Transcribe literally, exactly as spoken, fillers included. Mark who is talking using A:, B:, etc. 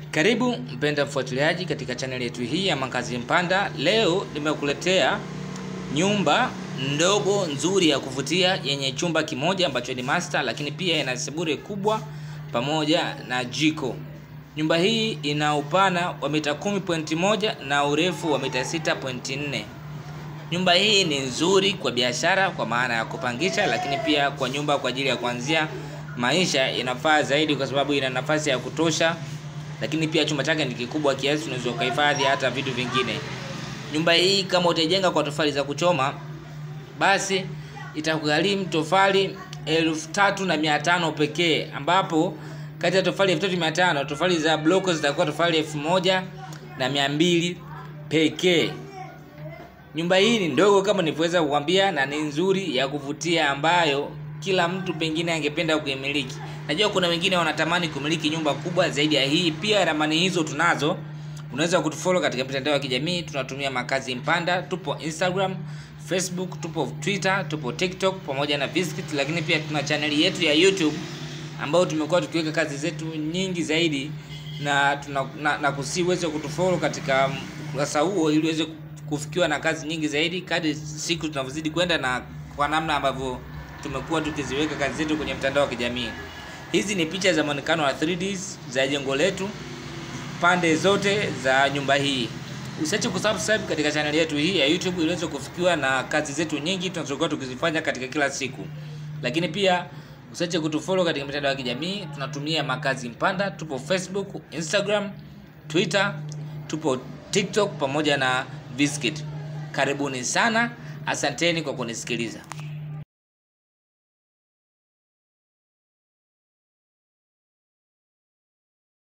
A: Karibu mpenda mfuatiliaji katika channel yetu hii ya Makazi Mpanda. Leo nimekuletea nyumba ndogo nzuri ya kuvutia yenye chumba kimoja ambacho ni master, lakini pia ina sebule kubwa pamoja na jiko. Nyumba hii ina upana wa mita kumi nukta moja na urefu wa mita sita nukta nne. Nyumba hii ni nzuri kwa biashara kwa maana ya kupangisha, lakini pia kwa nyumba kwa ajili ya kuanzia maisha inafaa zaidi kwa sababu ina nafasi ya kutosha. Lakini pia chumba chake ni kikubwa kiasi unaweza kuhifadhi hata vitu vingine. Nyumba hii kama utajenga kwa tofali za kuchoma, basi itakugharimu tofali elfu tatu na mia tano pekee, ambapo kati ya tofali elfu tatu na mia tano tofali za bloko zitakuwa tofali elfu moja na mia mbili pekee. Nyumba hii ni ndogo kama nilivyoweza kukwambia, na ni nzuri ya kuvutia ambayo kila mtu pengine angependa kuimiliki. Najua kuna wengine wanatamani kumiliki nyumba kubwa zaidi ya hii. Pia ramani hizo tunazo. Unaweza kutufollow katika mitandao ya kijamii. Tunatumia Makazi Mpanda. Tupo Instagram, Facebook, tupo Twitter, tupo TikTok pamoja na Biscuit. Lakini pia tuna channel yetu ya YouTube ambayo tumekuwa tukiweka kazi zetu nyingi zaidi, na tuna na, na kusiweze kutufollow katika ukurasa huo ili uweze kufikiwa na kazi nyingi zaidi kadri siku tunavyozidi kwenda, na kwa namna ambavyo tumekuwa tukiziweka kazi zetu kwenye mtandao wa kijamii. Hizi ni picha za muonekano wa three D za jengo letu pande zote za nyumba hii. Usiache kusubscribe katika channel yetu hii ya YouTube ili uweze kufikiwa na kazi zetu nyingi tunazokuwa tukizifanya katika kila siku. Lakini pia usiache kutufollow katika mitandao ya kijamii. Tunatumia Makazi Mpanda. Tupo Facebook, Instagram, Twitter, tupo TikTok pamoja na Biscuit. Karibuni sana. Asanteni kwa kunisikiliza.